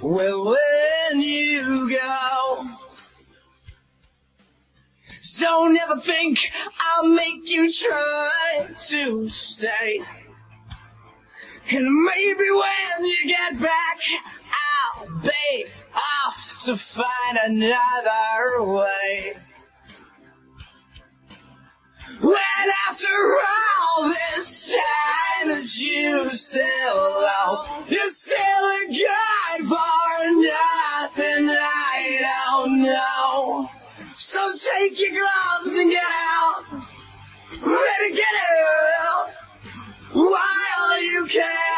Well, when you go, don't ever think I'll make you try to stay. And maybe when you get back, I'll be off to find another way. When after all this time that you still know, you're still a guy for nothing I don't know. So take your gloves and get out, ready to get out while you can.